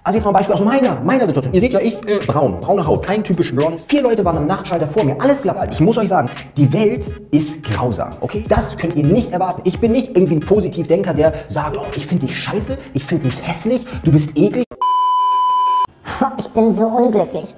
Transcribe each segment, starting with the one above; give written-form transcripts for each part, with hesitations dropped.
Also jetzt mal ein Beispiel aus meiner Situation. Ihr seht ja, ich braune Haut, kein typisch blond. 4 Leute waren am Nachtschalter vor mir, alles glatt. Ich muss euch sagen, die Welt ist grausam, okay? Das könnt ihr nicht erwarten. Ich bin nicht irgendwie ein Positivdenker, der sagt, oh, ich finde dich scheiße, ich finde dich hässlich, du bist eklig. Ich bin so unglücklich.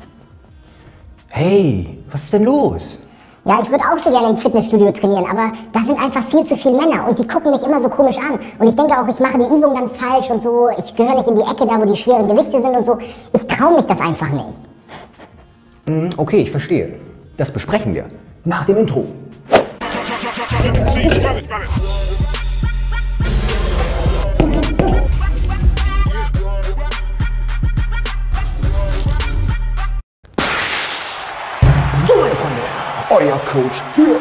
Hey, was ist denn los? Ja, ich würde auch so gerne im Fitnessstudio trainieren, aber da sind einfach viel zu viele Männer und die gucken mich immer so komisch an. Und ich denke auch, ich mache die Übung dann falsch und so. Ich gehöre nicht in die Ecke, da wo die schweren Gewichte sind und so. Ich traue mich das einfach nicht. Okay, ich verstehe. Das besprechen wir nach dem Intro. Euer Coach hier.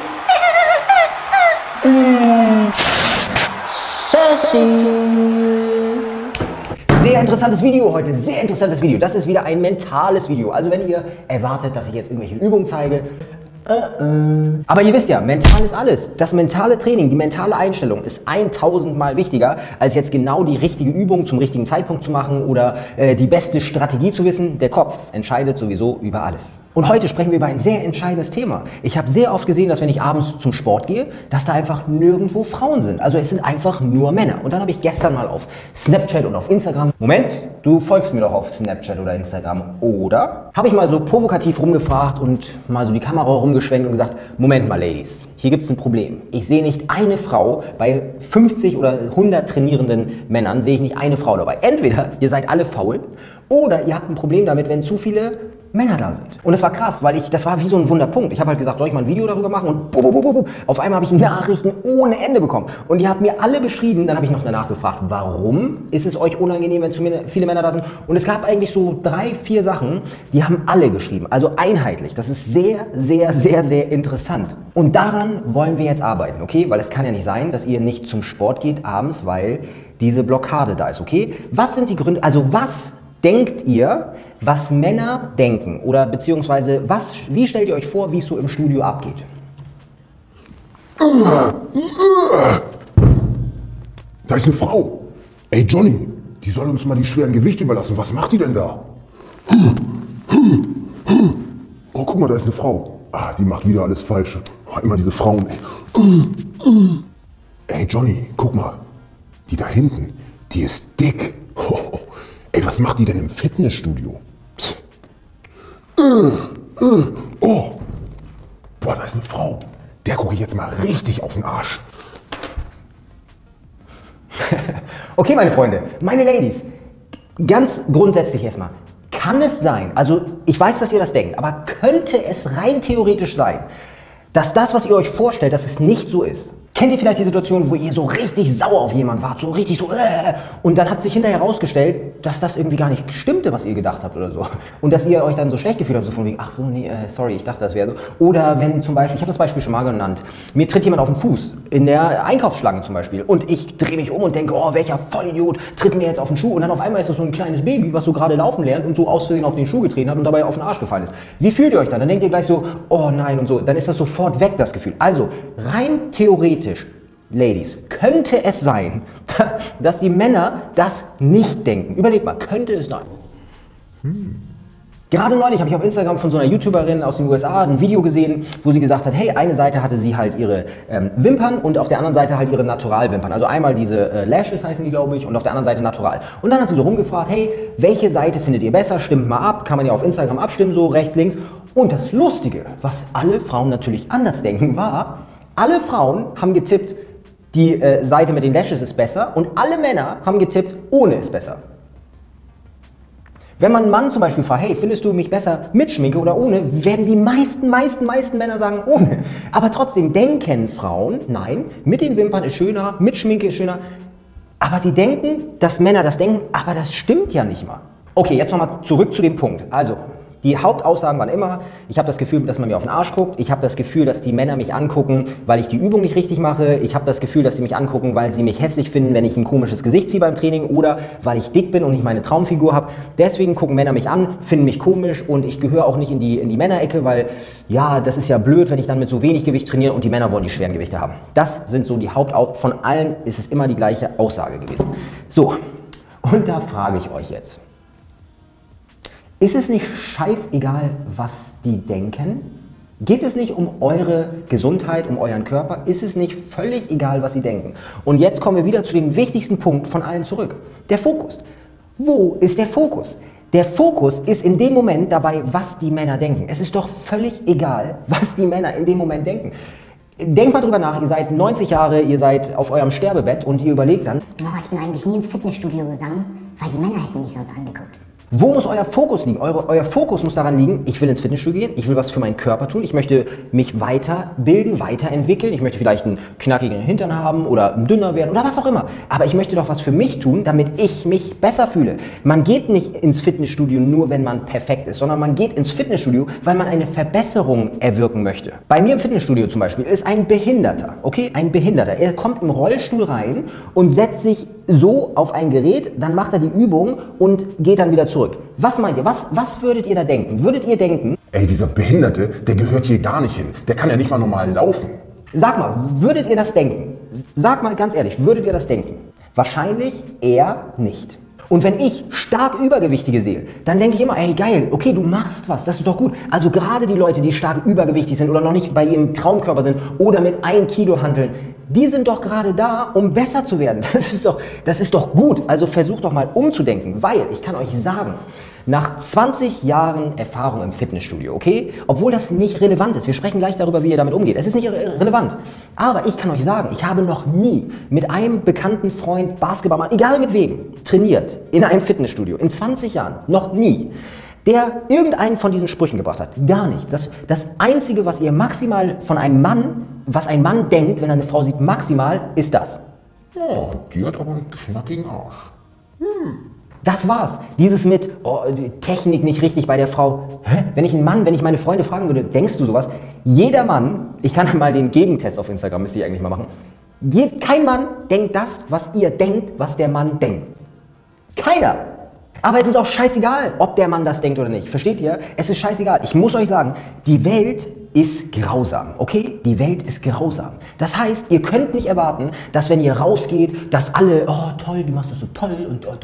Sehr interessantes Video heute, sehr interessantes Video. Das ist wieder ein mentales Video. Also wenn ihr erwartet, dass ich jetzt irgendwelche Übungen zeige, aber ihr wisst ja, mental ist alles. Das mentale Training, die mentale Einstellung ist 1000-mal wichtiger, als jetzt genau die richtige Übung zum richtigen Zeitpunkt zu machen oder die beste Strategie zu wissen. Der Kopf entscheidet sowieso über alles. Und heute sprechen wir über ein sehr entscheidendes Thema. Ich habe sehr oft gesehen, dass wenn ich abends zum Sport gehe, dass da einfach nirgendwo Frauen sind. Also es sind einfach nur Männer. Und dann habe ich gestern mal auf Snapchat und auf Instagram... Moment, du folgst mir doch auf Snapchat oder Instagram, oder? Habe ich mal so provokativ rumgefragt und mal so die Kamera rumgeschwenkt und gesagt, Moment mal, Ladies, hier gibt es ein Problem. Ich sehe nicht eine Frau, bei 50 oder 100 trainierenden Männern sehe ich nicht eine Frau dabei. Entweder ihr seid alle faul oder ihr habt ein Problem damit, wenn zu viele Männer da sind. Und es war krass, weil das war wie so ein Wunderpunkt. Ich habe halt gesagt, soll ich mal ein Video darüber machen? Und auf einmal habe ich Nachrichten ohne Ende bekommen. Und die haben mir alle beschrieben, dann habe ich noch danach gefragt, warum ist es euch unangenehm, wenn zu viele Männer da sind? Und es gab eigentlich so 3, 4 Sachen, die haben alle geschrieben. Also einheitlich. Das ist sehr, sehr, sehr, sehr interessant. Und daran wollen wir jetzt arbeiten, okay? Weil es kann ja nicht sein, dass ihr nicht zum Sport geht abends, weil diese Blockade da ist, okay? Was sind die Gründe, also was denkt ihr, was Männer denken? Oder beziehungsweise, wie stellt ihr euch vor, wie es so im Studio abgeht? Da ist eine Frau. Ey Johnny, die soll uns mal die schweren Gewichte überlassen. Was macht die denn da? Oh, guck mal, da ist eine Frau. Ah, die macht wieder alles Falsche. Oh, immer diese Frauen, ey. Ey Johnny, guck mal. Die da hinten, die ist dick. Oh, ey, was macht die denn im Fitnessstudio? Oh, boah, da ist eine Frau. Der gucke ich jetzt mal richtig auf den Arsch. Okay, meine Freunde, meine Ladies, ganz grundsätzlich erstmal, kann es sein, also ich weiß, dass ihr das denkt, aber könnte es rein theoretisch sein, dass das, was ihr euch vorstellt, dass es nicht so ist? Kennt ihr vielleicht die Situation, wo ihr so richtig sauer auf jemanden wart, so richtig so und dann hat sich hinterher herausgestellt, dass das irgendwie gar nicht stimmte, was ihr gedacht habt oder so. Und dass ihr euch dann so schlecht gefühlt habt, so von wegen, ach so, nee, sorry, ich dachte, das wäre so. Oder wenn zum Beispiel, ich habe das Beispiel schon mal genannt, mir tritt jemand auf den Fuß, in der Einkaufsschlange zum Beispiel, und ich drehe mich um und denke, oh, welcher Vollidiot tritt mir jetzt auf den Schuh, und dann auf einmal ist das so ein kleines Baby, was so gerade laufen lernt und so aus Versehen auf den Schuh getreten hat und dabei auf den Arsch gefallen ist. Wie fühlt ihr euch dann? Dann denkt ihr gleich so, oh nein und so, dann ist das sofort weg, das Gefühl. Also, rein theoretisch, Ladies, könnte es sein, dass die Männer das nicht denken? Überlegt mal, könnte es sein? Gerade neulich habe ich auf Instagram von so einer YouTuberin aus den USA ein Video gesehen, wo sie gesagt hat, hey, eine Seite hatte sie halt ihre Wimpern und auf der anderen Seite halt ihre Naturalwimpern. Also einmal diese Lashes heißen die, glaube ich, und auf der anderen Seite natural. Und dann hat sie so rumgefragt, hey, welche Seite findet ihr besser? Stimmt mal ab, kann man ja auf Instagram abstimmen, so rechts, links. Und das Lustige, was alle Frauen natürlich anders denken, war, alle Frauen haben getippt, die Seite mit den Lashes ist besser, und alle Männer haben getippt, ohne ist besser. Wenn man einen Mann zum Beispiel fragt, hey, findest du mich besser mit Schminke oder ohne, werden die meisten Männer sagen ohne. Aber trotzdem denken Frauen, nein, mit den Wimpern ist schöner, mit Schminke ist schöner. Aber die denken, dass Männer das denken, aber das stimmt ja nicht mal. Okay, jetzt nochmal zurück zu dem Punkt. Also, die Hauptaussagen waren immer, ich habe das Gefühl, dass man mir auf den Arsch guckt, ich habe das Gefühl, dass die Männer mich angucken, weil ich die Übung nicht richtig mache, ich habe das Gefühl, dass sie mich angucken, weil sie mich hässlich finden, wenn ich ein komisches Gesicht ziehe beim Training, oder weil ich dick bin und nicht meine Traumfigur habe. Deswegen gucken Männer mich an, finden mich komisch, und ich gehöre auch nicht in die Männerecke, weil ja, das ist ja blöd, wenn ich dann mit so wenig Gewicht trainiere und die Männer wollen die schweren Gewichte haben. Das sind so die von allen ist es immer die gleiche Aussage gewesen. So, und da frage ich euch jetzt, Ist es nicht scheißegal, was die denken? Geht es nicht um eure Gesundheit, um euren Körper? Ist es nicht völlig egal, was sie denken? Und jetzt kommen wir wieder zu dem wichtigsten Punkt von allen zurück. Der Fokus. Wo ist der Fokus? Der Fokus ist in dem Moment dabei, was die Männer denken. Es ist doch völlig egal, was die Männer in dem Moment denken. Denkt mal drüber nach, ihr seid 90 Jahre, ihr seid auf eurem Sterbebett und ihr überlegt dann, ich bin eigentlich nie ins Fitnessstudio gegangen, weil die Männer hätten mich sonst angeguckt. wo muss euer Fokus liegen? Euer Fokus muss daran liegen, ich will ins Fitnessstudio gehen, ich will was für meinen Körper tun, ich möchte mich weiterbilden, weiterentwickeln, ich möchte vielleicht einen knackigen Hintern haben oder dünner werden oder was auch immer. Aber ich möchte doch was für mich tun, damit ich mich besser fühle. Man geht nicht ins Fitnessstudio nur, wenn man perfekt ist, sondern man geht ins Fitnessstudio, weil man eine Verbesserung erwirken möchte. Bei mir im Fitnessstudio zum Beispiel ist ein Behinderter, okay, ein Behinderter. Er kommt im Rollstuhl rein und setzt sich so auf ein Gerät, dann macht er die Übung und geht dann wieder zurück. Was meint ihr? Was würdet ihr da denken? Würdet ihr denken, Ey, dieser Behinderte, der gehört hier gar nicht hin. Der kann ja nicht mal normal laufen. sag mal, würdet ihr das denken? Sag mal ganz ehrlich, würdet ihr das denken? Wahrscheinlich eher nicht. Und wenn ich stark Übergewichtige sehe, dann denke ich immer, ey geil, okay, du machst was, das ist doch gut. Also gerade die Leute, die stark übergewichtig sind oder noch nicht bei ihrem Traumkörper sind oder mit 1 Kilo handeln, die sind doch gerade da, um besser zu werden. Das ist doch gut. Also versucht doch mal umzudenken, weil ich kann euch sagen, nach 20 Jahren Erfahrung im Fitnessstudio, okay, obwohl das nicht relevant ist, wir sprechen gleich darüber, wie ihr damit umgeht, es ist nicht relevant, aber ich kann euch sagen, ich habe noch nie mit einem bekannten Freund, Basketballmann, egal mit wem, trainiert in einem Fitnessstudio, in 20 Jahren, noch nie, der irgendeinen von diesen Sprüchen gebracht hat, gar nichts. Das Einzige, was ihr maximal von einem Mann, was ein Mann denkt, wenn er eine Frau sieht, maximal, ist das. Oh, die hat aber einen knackigen Arsch. Das war's. Dieses mit, oh, die Technik nicht richtig bei der Frau. Hä? Wenn ich meine Freunde fragen würde, denkst du sowas? Jeder Mann, ich kann mal den Gegentest auf Instagram, müsste ich eigentlich mal machen. Kein Mann denkt das, was ihr denkt, was der Mann denkt. Keiner. Aber es ist auch scheißegal, ob der Mann das denkt oder nicht. Versteht ihr? Es ist scheißegal. Ich muss euch sagen, die Welt ist grausam, okay? Die Welt ist grausam. Das heißt, ihr könnt nicht erwarten, dass wenn ihr rausgeht, dass alle, oh toll, du machst das so toll und oh,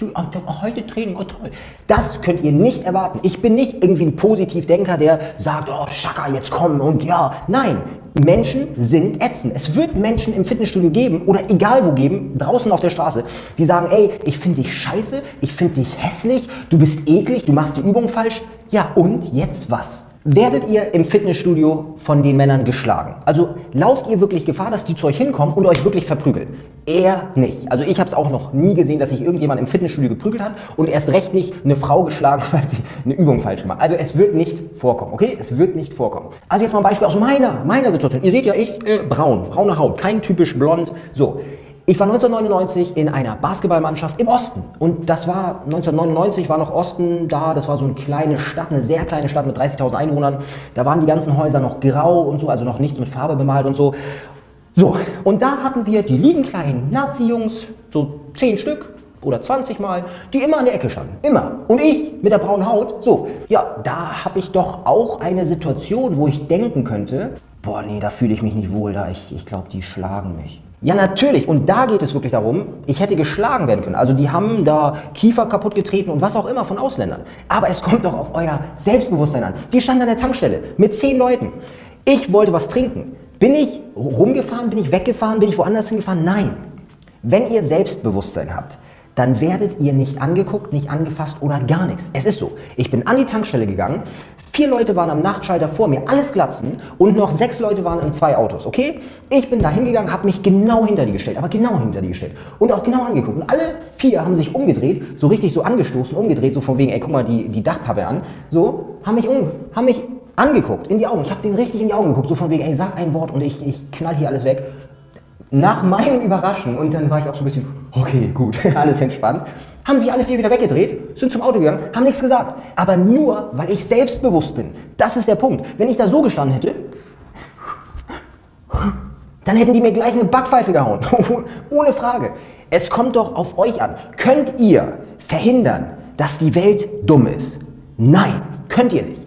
heute Training, oh toll. Das könnt ihr nicht erwarten. Ich bin nicht irgendwie ein Positivdenker, der sagt, oh Schaka, jetzt komm und ja. Nein, Menschen sind ätzend. Es wird Menschen im Fitnessstudio geben oder egal wo geben, draußen auf der Straße, die sagen, ey, ich finde dich scheiße, ich finde dich hässlich, du bist eklig, du machst die Übung falsch. Ja, und jetzt was? Werdet ihr im Fitnessstudio von den Männern geschlagen? Also lauft ihr wirklich Gefahr, dass die zu euch hinkommen und euch wirklich verprügeln? Eher nicht. Also ich habe es auch noch nie gesehen, dass sich irgendjemand im Fitnessstudio geprügelt hat und erst recht nicht eine Frau geschlagen, weil sie eine Übung falsch gemacht hat. Also es wird nicht vorkommen, okay? Es wird nicht vorkommen. Also jetzt mal ein Beispiel aus meiner Situation. Ihr seht ja, ich braune Haut, kein typisch blond, so. Ich war 1999 in einer Basketballmannschaft im Osten und das war 1999 war noch Osten da, das war so eine kleine Stadt, eine sehr kleine Stadt mit 30.000 Einwohnern. Da waren die ganzen Häuser noch grau und so, also noch nichts mit Farbe bemalt und so. So, und da hatten wir die lieben kleinen Nazi-Jungs, so 10 Stück oder 20 Mal, die immer an der Ecke standen, immer. Und ich mit der braunen Haut, so, ja, da habe ich doch auch eine Situation, wo ich denken könnte, boah, nee, da fühle ich mich nicht wohl, ich glaube, die schlagen mich. Ja, natürlich. Und da geht es wirklich darum, ich hätte geschlagen werden können. Also die haben da Kiefer kaputt getreten und was auch immer von Ausländern. Aber es kommt doch auf euer Selbstbewusstsein an. Die standen an der Tankstelle mit 10 Leuten. Ich wollte was trinken. Bin ich rumgefahren? Bin ich weggefahren? Bin ich woanders hingefahren? Nein. Wenn ihr Selbstbewusstsein habt, dann werdet ihr nicht angeguckt, nicht angefasst oder gar nichts. Es ist so. Ich bin an die Tankstelle gegangen. 4 Leute waren am Nachtschalter vor mir, alles Glatzen und noch 6 Leute waren in 2 Autos, okay? Ich bin da hingegangen, habe mich genau hinter die gestellt, aber genau hinter die gestellt und auch genau angeguckt. Und alle 4 haben sich umgedreht, so richtig so angestoßen, umgedreht, so von wegen, ey, guck mal die Dachpappe an, so, haben mich angeguckt, in die Augen. Ich habe denen richtig in die Augen geguckt, so von wegen, ey, sag ein Wort und ich knall hier alles weg. Nach meinem Überraschen, und dann war ich auch so ein bisschen, okay, gut, alles entspannt, haben sich alle 4 wieder weggedreht, sind zum Auto gegangen, haben nichts gesagt. Aber nur, weil ich selbstbewusst bin. Das ist der Punkt. Wenn ich da so gestanden hätte, dann hätten die mir gleich eine Backpfeife gehauen. Ohne Frage. Es kommt doch auf euch an. Könnt ihr verhindern, dass die Welt dumm ist? Nein, könnt ihr nicht.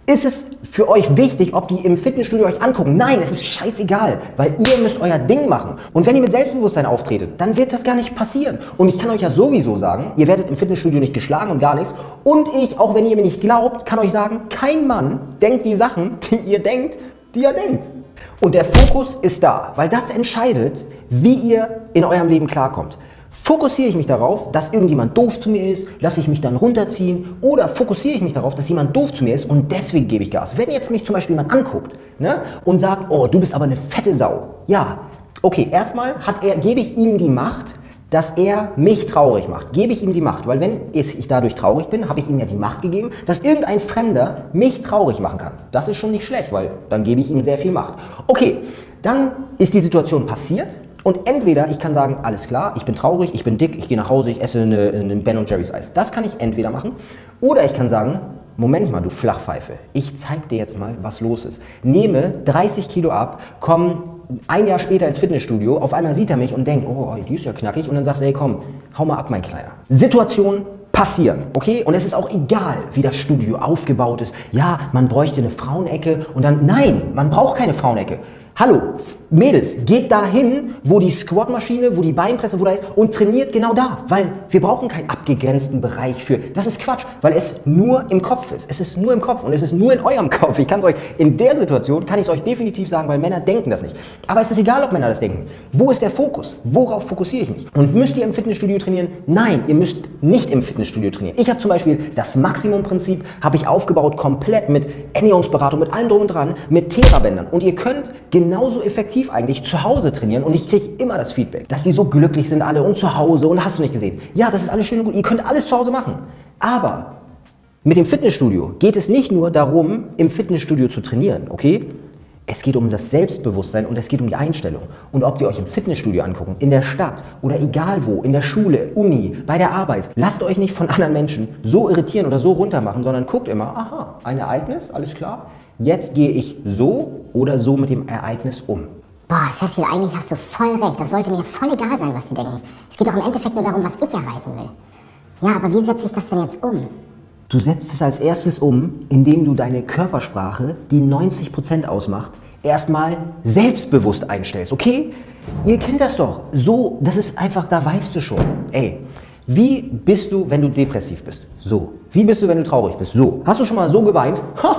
Ist es für euch wichtig, ob die im Fitnessstudio euch angucken? Nein, es ist scheißegal, weil ihr müsst euer Ding machen. Und wenn ihr mit Selbstbewusstsein auftretet, dann wird das gar nicht passieren. Und ich kann euch ja sowieso sagen, ihr werdet im Fitnessstudio nicht geschlagen und gar nichts. Und ich, auch wenn ihr mir nicht glaubt, kann euch sagen, kein Mann denkt die Sachen, die ihr denkt, die er denkt. Und der Fokus ist da, weil das entscheidet, wie ihr in eurem Leben klarkommt. Fokussiere ich mich darauf, dass irgendjemand doof zu mir ist, lasse ich mich dann runterziehen, oder fokussiere ich mich darauf, dass jemand doof zu mir ist und deswegen gebe ich Gas. Wenn jetzt mich zum Beispiel jemand anguckt, ne, und sagt, oh, du bist aber eine fette Sau. Ja, okay, erstmal gebe ich ihm die Macht, dass er mich traurig macht. Gebe ich ihm die Macht, weil wenn ich dadurch traurig bin, habe ich ihm ja die Macht gegeben, dass irgendein Fremder mich traurig machen kann. Das ist schon nicht schlecht, weil dann gebe ich ihm sehr viel Macht. Okay, dann ist die Situation passiert. Und entweder ich kann sagen, alles klar, ich bin traurig, ich bin dick, ich gehe nach Hause, ich esse einen Ben & Jerry's Eis. Das kann ich entweder machen. Oder ich kann sagen, Moment mal, du Flachpfeife, ich zeig dir jetzt mal, was los ist. Nehme 30 Kilo ab, komm ein Jahr später ins Fitnessstudio, auf einmal sieht er mich und denkt, oh, die ist ja knackig. Und dann sagst du, hey komm, hau mal ab, mein Kleiner. Situationen passieren, okay? Und es ist auch egal, wie das Studio aufgebaut ist. Ja, man bräuchte eine Frauenecke und dann, nein, man braucht keine Frauenecke. Hallo, Mädels, geht dahin, wo die Squat-Maschine, wo die Beinpresse, wo da ist und trainiert genau da, weil wir brauchen keinen abgegrenzten Bereich für. Das ist Quatsch, weil es nur im Kopf ist. Es ist nur im Kopf und es ist nur in eurem Kopf. Ich kann es euch, in der Situation kann ich es euch definitiv sagen, weil Männer denken das nicht. Aber es ist egal, ob Männer das denken. Wo ist der Fokus? Worauf fokussiere ich mich? Und müsst ihr im Fitnessstudio trainieren? Nein, ihr müsst nicht im Fitnessstudio trainieren. Ich habe zum Beispiel das Maximum-Prinzip habe ich aufgebaut, komplett mit Ernährungsberatung, mit allem drum und dran, mit Therabändern. Und ihr könnt genauso effektiv eigentlich zu Hause trainieren und ich kriege immer das Feedback, dass die so glücklich sind alle und zu Hause und hast du nicht gesehen. Ja, das ist alles schön und gut, ihr könnt alles zu Hause machen, aber mit dem Fitnessstudio geht es nicht nur darum, im Fitnessstudio zu trainieren, okay? Es geht um das Selbstbewusstsein und es geht um die Einstellung. Und ob die euch im Fitnessstudio angucken, in der Stadt oder egal wo, in der Schule, Uni, bei der Arbeit, lasst euch nicht von anderen Menschen so irritieren oder so runtermachen, sondern guckt immer, aha, ein Ereignis, alles klar, jetzt gehe ich so oder so mit dem Ereignis um. Boah, Cecil, eigentlich hast du voll recht. Das sollte mir voll egal sein, was sie denken. Es geht doch im Endeffekt nur darum, was ich erreichen will. Ja, aber wie setze ich das denn jetzt um? Du setzt es als erstes um, indem du deine Körpersprache, die 90% ausmacht, erstmal selbstbewusst einstellst, okay? Ihr kennt das doch. So, das ist einfach, da weißt du schon. Ey, wie bist du, wenn du depressiv bist? So. Wie bist du, wenn du traurig bist? So. Hast du schon mal so geweint?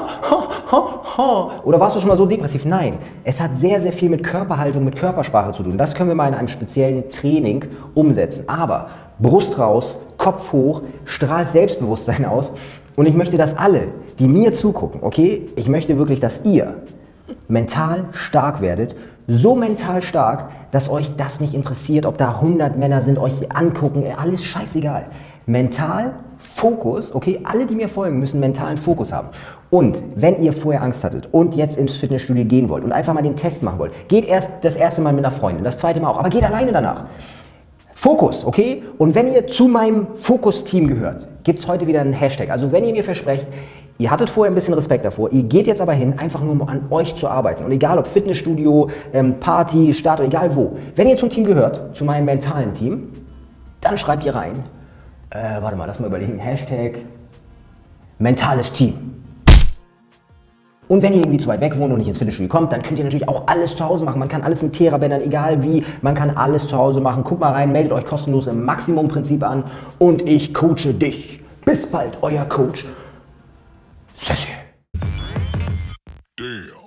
Oder warst du schon mal so depressiv? Nein. Es hat sehr, sehr viel mit Körperhaltung, mit Körpersprache zu tun. Das können wir mal in einem speziellen Training umsetzen. Aber Brust raus, Kopf hoch, strahlt Selbstbewusstsein aus. Und ich möchte, dass alle, die mir zugucken, okay? Ich möchte wirklich, dass ihr mental stark werdet. So mental stark, dass euch das nicht interessiert, ob da 100 Männer sind, euch angucken, alles scheißegal. Mental, Fokus, okay, alle, die mir folgen, müssen mentalen Fokus haben. Und wenn ihr vorher Angst hattet und jetzt ins Fitnessstudio gehen wollt und einfach mal den Test machen wollt, geht erst das erste Mal mit einer Freundin, das zweite Mal auch, aber geht alleine danach. Fokus, okay? Und wenn ihr zu meinem Fokus-Team gehört, gibt es heute wieder einen Hashtag. Also wenn ihr mir versprecht, ihr hattet vorher ein bisschen Respekt davor, ihr geht jetzt aber hin, einfach nur um an euch zu arbeiten. Und egal ob Fitnessstudio, Party, Start, egal wo. Wenn ihr zum Team gehört, zu meinem mentalen Team, dann schreibt ihr rein, warte mal, lass mal überlegen, Hashtag mentales Team. Und wenn ihr irgendwie zu weit weg wohnt und nicht ins Fitnessstudio kommt, dann könnt ihr natürlich auch alles zu Hause machen. Man kann alles mit Therabändern, egal wie, man kann alles zu Hause machen. Guckt mal rein, meldet euch kostenlos im Maximum-Prinzip an und ich coache dich. Bis bald, euer Coach Cecil. Damn.